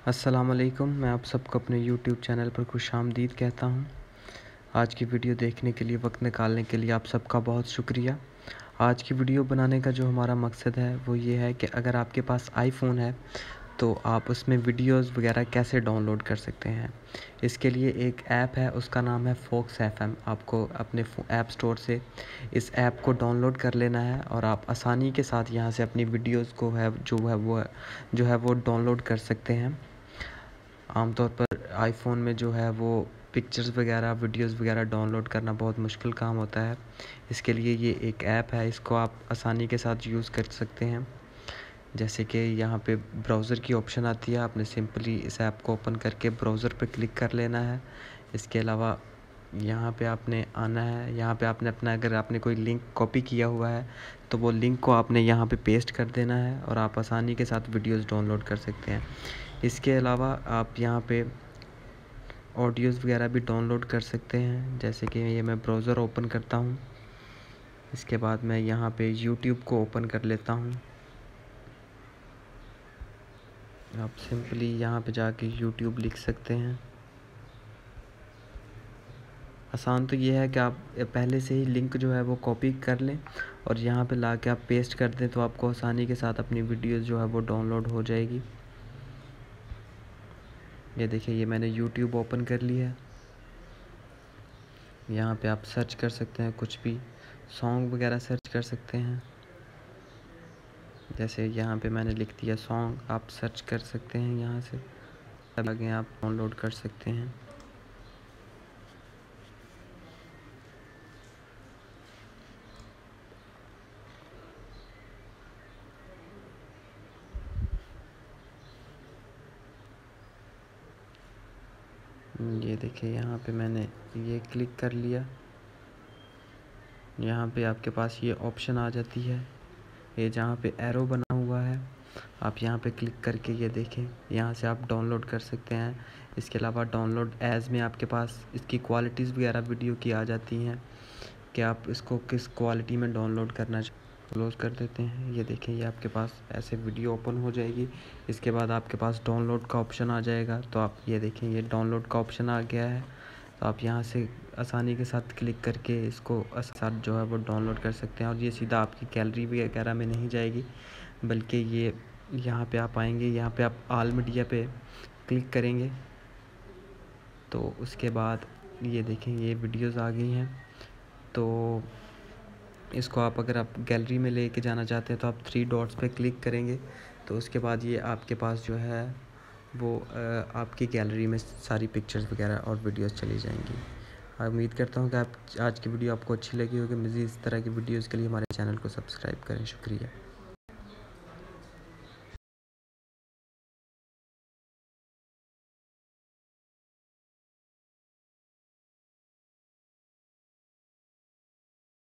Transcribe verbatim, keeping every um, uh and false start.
अस्सलाम वालेकुम। मैं आप सबको अपने यूट्यूब चैनल पर खुशामदीद कहता हूँ। आज की वीडियो देखने के लिए, वक्त निकालने के लिए आप सबका बहुत शुक्रिया। आज की वीडियो बनाने का जो हमारा मकसद है वो ये है कि अगर आपके पास आईफ़ोन है तो आप उसमें वीडियोस वगैरह कैसे डाउनलोड कर सकते हैं। इसके लिए एक ऐप है, उसका नाम है फोक्स एफएम। आपको अपने ऐप स्टोर से इस ऐप को डाउनलोड कर लेना है और आप आसानी के साथ यहाँ से अपनी वीडियोस को है जो है वो जो है वो डाउनलोड कर सकते हैं। आमतौर पर आईफ़ोन में जो है वो पिक्चर्स वगैरह वीडियोस वगैरह डाउनलोड करना बहुत मुश्किल काम होता है। इसके लिए ये एक ऐप है, इसको आप आसानी के साथ यूज़ कर सकते हैं। जैसे कि यहाँ पे ब्राउज़र की ऑप्शन आती है, आपने सिंपली इस ऐप को ओपन करके ब्राउज़र पे क्लिक कर लेना है। इसके अलावा यहाँ पे आपने आना है, यहाँ पे आपने अपना अगर आपने कोई लिंक कॉपी किया हुआ है तो वो लिंक को आपने यहाँ पे पेस्ट कर देना है और आप आसानी के साथ वीडियोस डाउनलोड कर सकते हैं। इसके अलावा आप यहाँ पे ऑडियोज़ वगैरह भी डाउनलोड कर सकते हैं। जैसे कि ये मैं ब्राउज़र ओपन करता हूँ, इसके बाद मैं यहाँ पे यूट्यूब को ओपन कर लेता हूँ। आप सिंपली यहाँ पे जाके यूट्यूब लिख सकते हैं। आसान तो ये है कि आप पहले से ही लिंक जो है वो कॉपी कर लें और यहाँ पे ला के आप पेस्ट कर दें तो आपको आसानी के साथ अपनी वीडियोज़ जो है वो डाउनलोड हो जाएगी। ये देखिए, ये मैंने यूट्यूब ओपन कर लिया है। यहाँ पे आप सर्च कर सकते हैं, कुछ भी सॉन्ग वगैरह सर्च कर सकते हैं। जैसे यहाँ पे मैंने लिख दिया सॉन्ग, आप सर्च कर सकते हैं यहाँ से, आगे आप डाउनलोड कर सकते हैं। ये देखिए, यहाँ पे मैंने ये क्लिक कर लिया। यहाँ पे आपके पास ये ऑप्शन आ जाती है, ये जहाँ पे एरो बना हुआ है, आप यहाँ पे क्लिक करके ये देखें, यहाँ से आप डाउनलोड कर सकते हैं। इसके अलावा डाउनलोड एज़ में आपके पास इसकी क्वालिटीज़ वगैरह वीडियो की आ जाती हैं कि आप इसको किस क्वालिटी में डाउनलोड करना चाहें। क्लोज़ कर देते हैं। ये देखें, ये आपके पास ऐसे वीडियो ओपन हो जाएगी। इसके बाद आपके पास डाउनलोड का ऑप्शन आ जाएगा, तो आप ये देखें, ये डाउनलोड का ऑप्शन आ गया है। तो आप यहाँ से आसानी के साथ क्लिक करके इसको साथ जो है वो डाउनलोड कर सकते हैं और ये सीधा आपकी गैलरी वगैरह में नहीं जाएगी, बल्कि ये यहाँ पे आप आएंगे, यहाँ पे आप ऑल मीडिया पे क्लिक करेंगे तो उसके बाद ये देखें, ये वीडियोस आ गई हैं। तो इसको आप अगर आप गैलरी में लेके जाना चाहते हैं तो आप थ्री डॉट्स पे क्लिक करेंगे तो उसके बाद ये आपके पास जो है वो आपकी गैलरी में सारी पिक्चर्स वगैरह और वीडियोस चली जाएंगी। उम्मीद करता हूँ कि आप आज की वीडियो आपको अच्छी लगी होगी। मज़ीद इस तरह की वीडियोस के लिए हमारे चैनल को सब्सक्राइब करें। शुक्रिया।